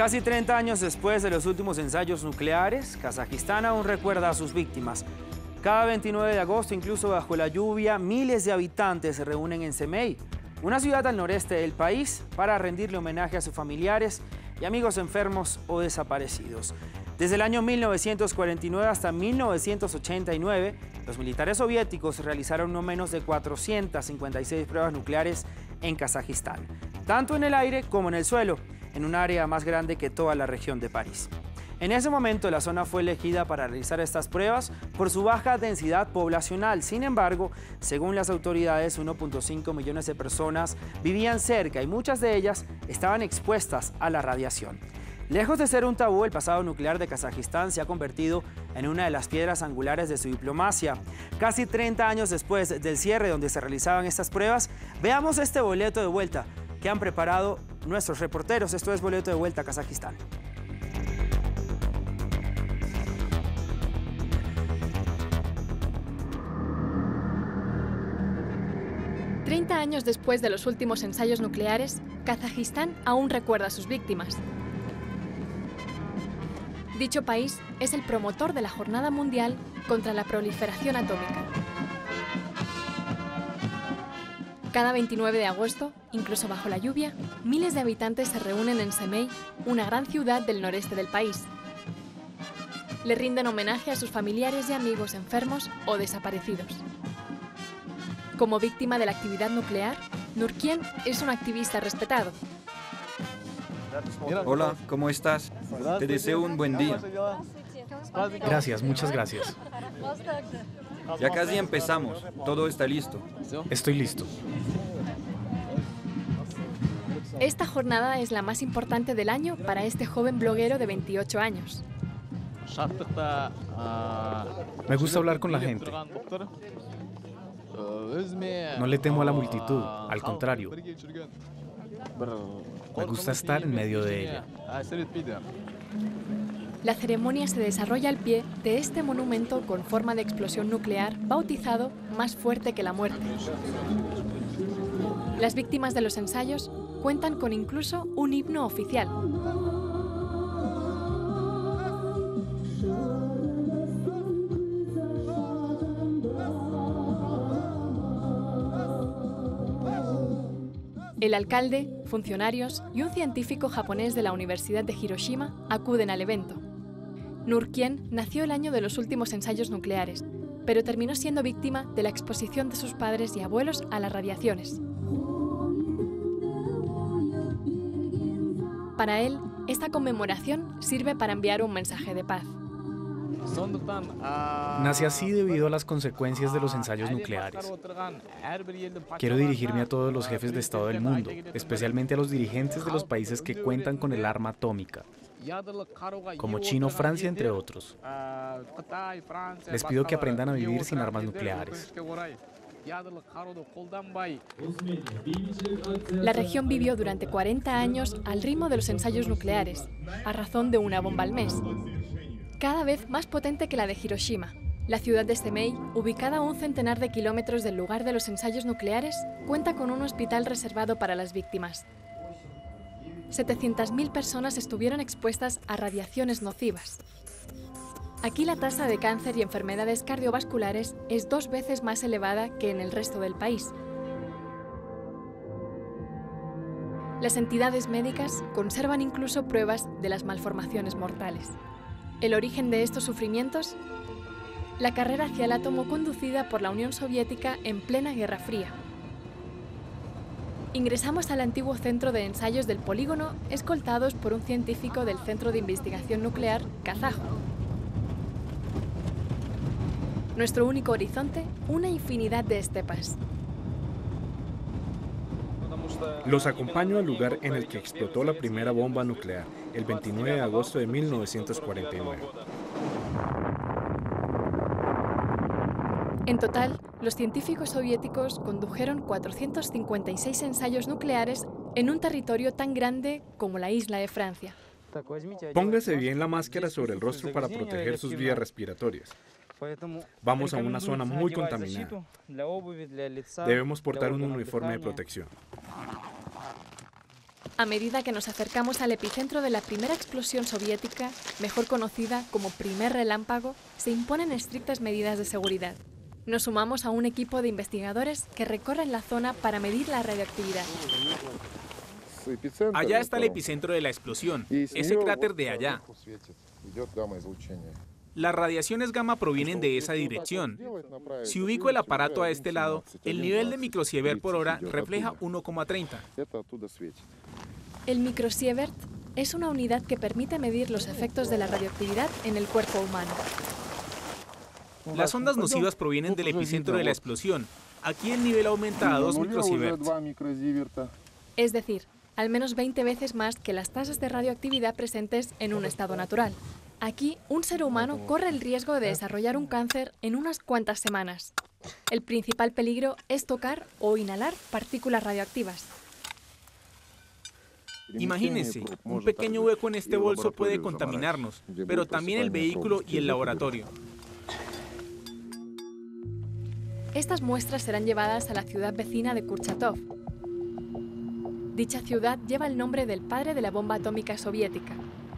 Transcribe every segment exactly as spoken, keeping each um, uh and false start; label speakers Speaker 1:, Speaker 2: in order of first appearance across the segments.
Speaker 1: Casi treinta años después de los últimos ensayos nucleares, Kazajistán aún recuerda a sus víctimas. Cada veintinueve de agosto, incluso bajo la lluvia, miles de habitantes se reúnen en Semey, una ciudad al noreste del país, para rendirle homenaje a sus familiares y amigos enfermos o desaparecidos. Desde el año mil novecientos cuarenta y nueve hasta mil novecientos ochenta y nueve, los militares soviéticos realizaron no menos de cuatrocientas cincuenta y seis pruebas nucleares en Kazajistán, tanto en el aire como en el suelo, en un área más grande que toda la región de París. En ese momento, la zona fue elegida para realizar estas pruebas por su baja densidad poblacional. Sin embargo, según las autoridades, uno punto cinco millones de personas vivían cerca y muchas de ellas estaban expuestas a la radiación. Lejos de ser un tabú, el pasado nuclear de Kazajistán se ha convertido en una de las piedras angulares de su diplomacia. Casi treinta años después del cierre donde se realizaban estas pruebas, veamos este boleto de vuelta que han preparado nuestros reporteros. Esto es Boleto de Vuelta a Kazajistán.
Speaker 2: treinta años después de los últimos ensayos nucleares, Kazajistán aún recuerda a sus víctimas. Dicho país es el promotor de la Jornada Mundial contra la Proliferación Atómica. Cada veintinueve de agosto, incluso bajo la lluvia, miles de habitantes se reúnen en Semey, una gran ciudad del noreste del país. Le rinden homenaje a sus familiares y amigos enfermos o desaparecidos. Como víctima de la actividad nuclear, Nurkien es un activista respetado.
Speaker 3: Hola, ¿cómo estás? Te deseo un buen día.
Speaker 4: Gracias, muchas gracias.
Speaker 3: Ya casi empezamos. Todo está listo.
Speaker 4: Estoy listo.
Speaker 2: Esta jornada es la más importante del año para este joven bloguero de veintiocho años.
Speaker 4: Me gusta hablar con la gente. No le temo a la multitud, al contrario. Me gusta estar en medio de ella.
Speaker 2: La ceremonia se desarrolla al pie de este monumento con forma de explosión nuclear bautizado Más fuerte que la muerte. Las víctimas de los ensayos cuentan con incluso un himno oficial. El alcalde, funcionarios y un científico japonés de la Universidad de Hiroshima acuden al evento. Nurkien nació el año de los últimos ensayos nucleares, pero terminó siendo víctima de la exposición de sus padres y abuelos a las radiaciones. Para él, esta conmemoración sirve para enviar un mensaje de paz.
Speaker 4: Nací así debido a las consecuencias de los ensayos nucleares. Quiero dirigirme a todos los jefes de Estado del mundo, especialmente a los dirigentes de los países que cuentan con el arma atómica, como China o Francia, entre otros. Les pido que aprendan a vivir sin armas nucleares.
Speaker 2: La región vivió durante cuarenta años al ritmo de los ensayos nucleares, a razón de una bomba al mes. Cada vez más potente que la de Hiroshima. La ciudad de Semey, ubicada a un centenar de kilómetros del lugar de los ensayos nucleares, cuenta con un hospital reservado para las víctimas. setecientas mil personas estuvieron expuestas a radiaciones nocivas. Aquí la tasa de cáncer y enfermedades cardiovasculares es dos veces más elevada que en el resto del país. Las entidades médicas conservan incluso pruebas de las malformaciones mortales. ¿El origen de estos sufrimientos? La carrera hacia el átomo conducida por la Unión Soviética en plena Guerra Fría. Ingresamos al antiguo centro de ensayos del polígono, escoltados por un científico del Centro de Investigación Nuclear kazajo. Nuestro único horizonte, una infinidad de estepas.
Speaker 5: Los acompaño al lugar en el que explotó la primera bomba nuclear, el veintinueve de agosto de mil novecientos cuarenta y nueve.
Speaker 2: En total, los científicos soviéticos condujeron cuatrocientos cincuenta y seis ensayos nucleares en un territorio tan grande como la isla de Francia.
Speaker 5: Póngase bien la máscara sobre el rostro para proteger sus vías respiratorias. Vamos a una zona muy contaminada. Debemos portar un uniforme de protección.
Speaker 2: A medida que nos acercamos al epicentro de la primera explosión soviética, mejor conocida como primer relámpago, se imponen estrictas medidas de seguridad. Nos sumamos a un equipo de investigadores que recorren la zona para medir la radioactividad.
Speaker 6: Allá está el epicentro de la explosión, ese cráter de allá. Las radiaciones gamma provienen de esa dirección. Si ubico el aparato a este lado, el nivel de microsievert por hora refleja uno coma treinta.
Speaker 2: El microsievert es una unidad que permite medir los efectos de la radioactividad en el cuerpo humano.
Speaker 6: Las ondas nocivas provienen del epicentro de la explosión. Aquí el nivel aumenta a dos microsieverts.
Speaker 2: Es decir, al menos veinte veces más que las tasas de radioactividad presentes en un estado natural. Aquí, un ser humano corre el riesgo de desarrollar un cáncer en unas cuantas semanas. El principal peligro es tocar o inhalar partículas radioactivas.
Speaker 6: Imagínense, un pequeño hueco en este bolso puede contaminarnos, pero también el vehículo y el laboratorio.
Speaker 2: Estas muestras serán llevadas a la ciudad vecina de Kurchatov. Dicha ciudad lleva el nombre del padre de la bomba atómica soviética.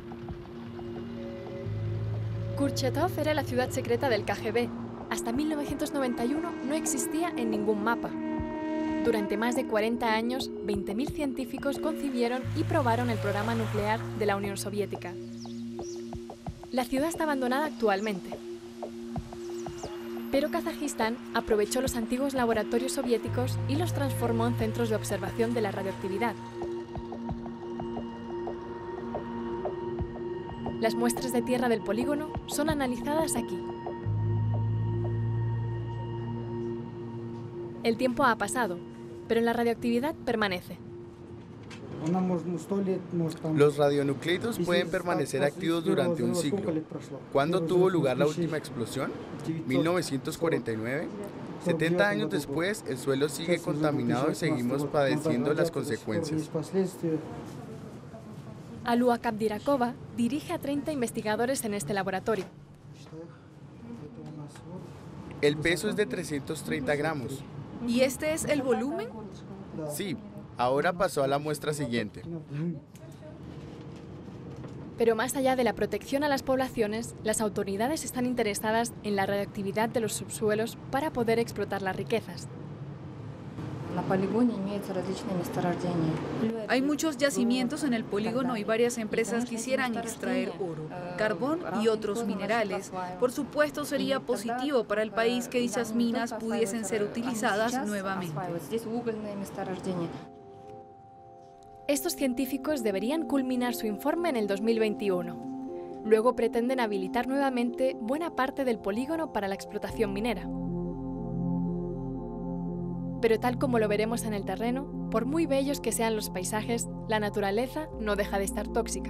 Speaker 2: Kurchatov era la ciudad secreta del K G B. Hasta mil novecientos noventa y uno no existía en ningún mapa. Durante más de cuarenta años, veinte mil científicos concibieron y probaron el programa nuclear de la Unión Soviética. La ciudad está abandonada actualmente. Pero Kazajistán aprovechó los antiguos laboratorios soviéticos y los transformó en centros de observación de la radioactividad. Las muestras de tierra del polígono son analizadas aquí. El tiempo ha pasado, pero la radioactividad permanece.
Speaker 7: Los radionucleidos pueden permanecer activos durante un siglo. ¿Cuándo tuvo lugar la última explosión? ¿mil novecientos cuarenta y nueve? setenta años después, el suelo sigue contaminado y seguimos padeciendo las consecuencias.
Speaker 2: Alua Kabdirakova dirige a treinta investigadores en este laboratorio.
Speaker 7: El peso es de trescientos treinta gramos.
Speaker 8: ¿Y este es el volumen?
Speaker 7: Sí, ahora pasó a la muestra siguiente.
Speaker 2: Pero más allá de la protección a las poblaciones, las autoridades están interesadas en la radioactividad de los subsuelos para poder explotar las riquezas.
Speaker 8: Hay muchos yacimientos en el polígono y varias empresas quisieran extraer oro, carbón y otros minerales. Por supuesto, sería positivo para el país que dichas minas pudiesen ser utilizadas nuevamente.
Speaker 2: Estos científicos deberían culminar su informe en el dos mil veintiuno. Luego pretenden habilitar nuevamente buena parte del polígono para la explotación minera. Pero tal como lo veremos en el terreno, por muy bellos que sean los paisajes, la naturaleza no deja de estar tóxica.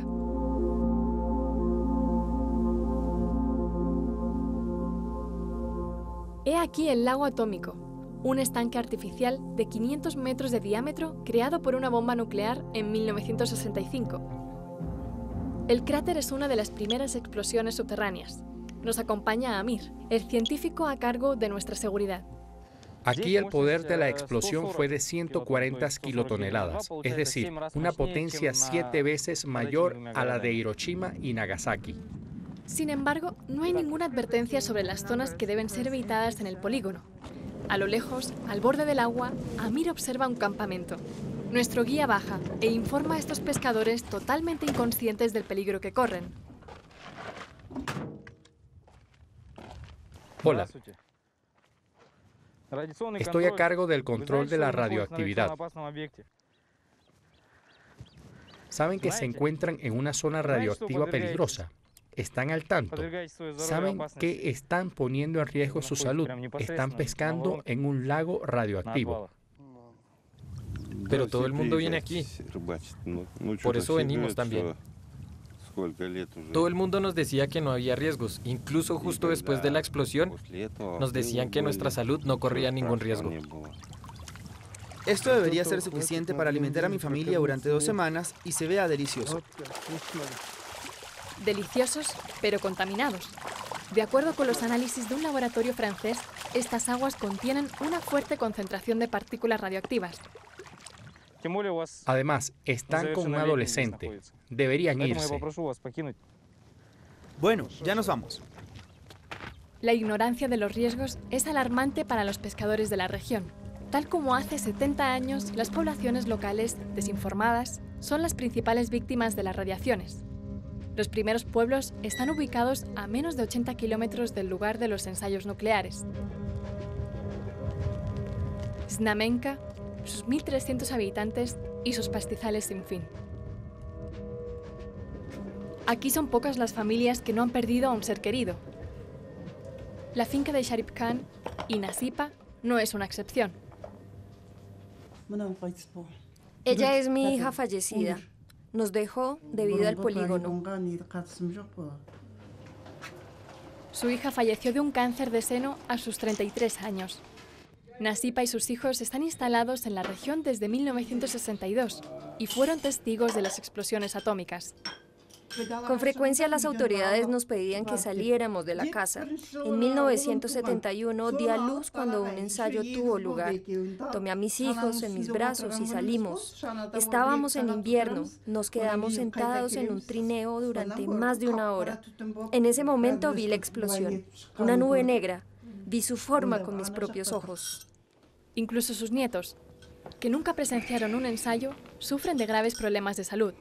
Speaker 2: He aquí el lago atómico, un estanque artificial de quinientos metros de diámetro creado por una bomba nuclear en mil novecientos sesenta y cinco. El cráter es una de las primeras explosiones subterráneas. Nos acompaña Amir, el científico a cargo de nuestra seguridad.
Speaker 9: Aquí el poder de la explosión fue de ciento cuarenta kilotoneladas, es decir, una potencia siete veces mayor a la de Hiroshima y Nagasaki.
Speaker 2: Sin embargo, no hay ninguna advertencia sobre las zonas que deben ser evitadas en el polígono. A lo lejos, al borde del agua, Amir observa un campamento. Nuestro guía baja e informa a estos pescadores totalmente inconscientes del peligro que corren.
Speaker 9: Hola. Estoy a cargo del control de la radioactividad. Saben que se encuentran en una zona radioactiva peligrosa. Están al tanto. Saben que están poniendo en riesgo su salud. Están pescando en un lago radioactivo.
Speaker 10: Pero todo el mundo viene aquí. Por eso venimos también. Todo el mundo nos decía que no había riesgos. Incluso justo después de la explosión, nos decían que nuestra salud no corría ningún riesgo.
Speaker 1: Esto debería ser suficiente para alimentar a mi familia durante dos semanas y se vea delicioso.
Speaker 2: Deliciosos, pero contaminados. De acuerdo con los análisis de un laboratorio francés, estas aguas contienen una fuerte concentración de partículas radioactivas.
Speaker 9: Además, están con un adolescente. Deberían irse.
Speaker 1: Bueno, ya nos vamos.
Speaker 2: La ignorancia de los riesgos es alarmante para los pescadores de la región. Tal como hace setenta años, las poblaciones locales, desinformadas, son las principales víctimas de las radiaciones. Los primeros pueblos están ubicados a menos de ochenta kilómetros del lugar de los ensayos nucleares. Znamenka, sus mil trescientos habitantes y sus pastizales sin fin. Aquí son pocas las familias que no han perdido a un ser querido. La finca de Sharif Khan y Nasipa no es una excepción.
Speaker 11: Ella es mi hija fallecida. Nos dejó debido al polígono.
Speaker 2: Su hija falleció de un cáncer de seno a sus treinta y tres años. Nasipa y sus hijos están instalados en la región desde mil novecientos sesenta y dos y fueron testigos de las explosiones atómicas.
Speaker 11: Con frecuencia las autoridades nos pedían que saliéramos de la casa. En mil novecientos setenta y uno di a luz cuando un ensayo tuvo lugar. Tomé a mis hijos en mis brazos y salimos. Estábamos en invierno. Nos quedamos sentados en un trineo durante más de una hora. En ese momento vi la explosión. Una nube negra. Vi su forma con mis propios ojos.
Speaker 2: Incluso sus nietos, que nunca presenciaron un ensayo, sufren de graves problemas de salud.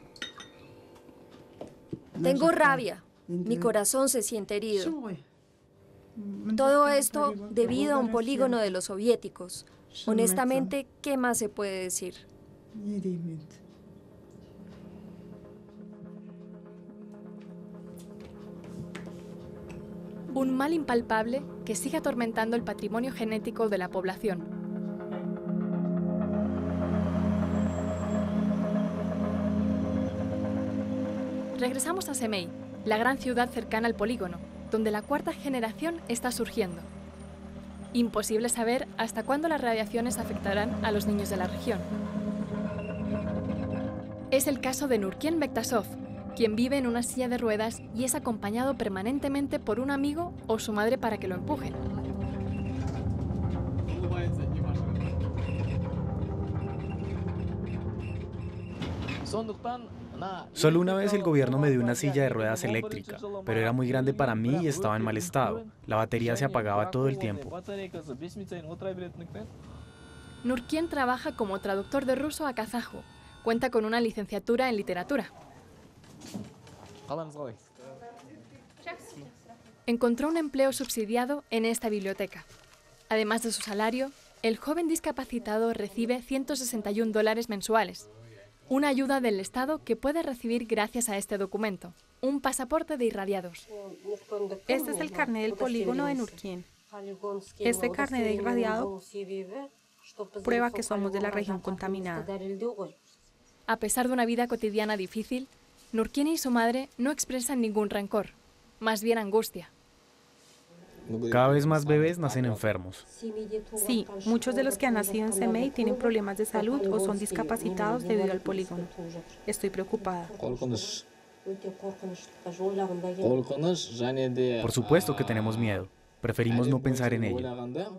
Speaker 11: Tengo rabia. Mi corazón se siente herido. Todo esto debido a un polígono de los soviéticos. Honestamente, ¿qué más se puede decir?
Speaker 2: Un mal impalpable que sigue atormentando el patrimonio genético de la población. Regresamos a Semey, la gran ciudad cercana al polígono, donde la cuarta generación está surgiendo. Imposible saber hasta cuándo las radiaciones afectarán a los niños de la región. Es el caso de Nurkien Bektasov, quien vive en una silla de ruedas y es acompañado permanentemente por un amigo o su madre para que lo empujen.
Speaker 4: Solo una vez el gobierno me dio una silla de ruedas eléctrica, pero era muy grande para mí y estaba en mal estado. La batería se apagaba todo el tiempo.
Speaker 2: Nurkien trabaja como traductor de ruso a kazajo. Cuenta con una licenciatura en literatura. Encontró un empleo subsidiado en esta biblioteca. Además de su salario, el joven discapacitado recibe ciento sesenta y un dólares mensuales. Una ayuda del Estado que puede recibir gracias a este documento, un pasaporte de irradiados.
Speaker 12: Este es el carnet del polígono de Nurkien. Este carnet de irradiado prueba que somos de la región contaminada.
Speaker 2: A pesar de una vida cotidiana difícil, Nurkien y su madre no expresan ningún rencor, más bien angustia.
Speaker 4: Cada vez más bebés nacen enfermos.
Speaker 12: Sí, muchos de los que han nacido en Semey tienen problemas de salud o son discapacitados debido al polígono. Estoy preocupada.
Speaker 4: Por supuesto que tenemos miedo. Preferimos no pensar en ello.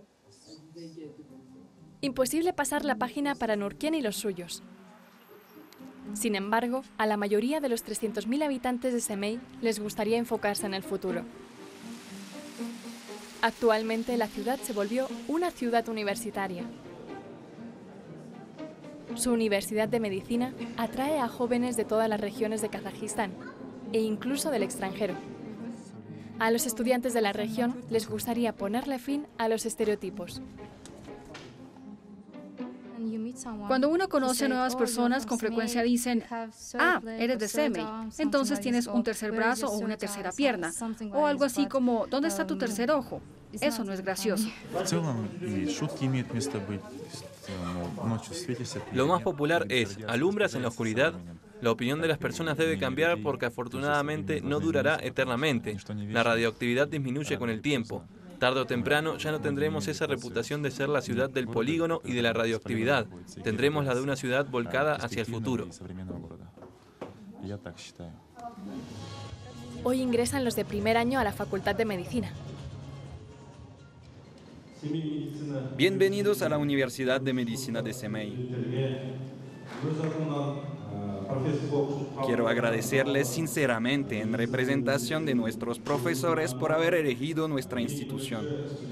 Speaker 2: Imposible pasar la página para Nurkien y los suyos. Sin embargo, a la mayoría de los trescientos mil habitantes de Semey les gustaría enfocarse en el futuro. Actualmente la ciudad se volvió una ciudad universitaria. Su Universidad de Medicina atrae a jóvenes de todas las regiones de Kazajistán e incluso del extranjero. A los estudiantes de la región les gustaría ponerle fin a los estereotipos.
Speaker 8: Cuando uno conoce a nuevas personas, con frecuencia dicen, ah, eres de Semey, entonces tienes un tercer brazo o una tercera pierna, o algo así como, ¿dónde está tu tercer ojo? Eso no es gracioso.
Speaker 13: Lo más popular es, ¿alumbras en la oscuridad? La opinión de las personas debe cambiar porque afortunadamente no durará eternamente. La radioactividad disminuye con el tiempo. Tarde o temprano ya no tendremos esa reputación de ser la ciudad del polígono y de la radioactividad. Tendremos la de una ciudad volcada hacia el futuro.
Speaker 2: Hoy ingresan los de primer año a la Facultad de Medicina.
Speaker 3: Bienvenidos a la Universidad de Medicina de Semey. Quiero agradecerles sinceramente en representación de nuestros profesores por haber elegido nuestra institución.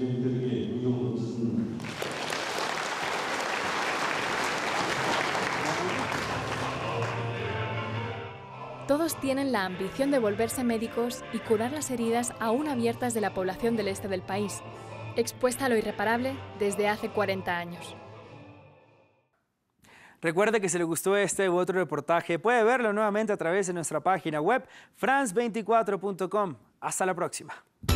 Speaker 2: Todos tienen la ambición de volverse médicos y curar las heridas aún abiertas de la población del este del país, expuesta a lo irreparable desde hace cuarenta años.
Speaker 1: Recuerde que si le gustó este u otro reportaje, puede verlo nuevamente a través de nuestra página web france veinticuatro punto com. Hasta la próxima.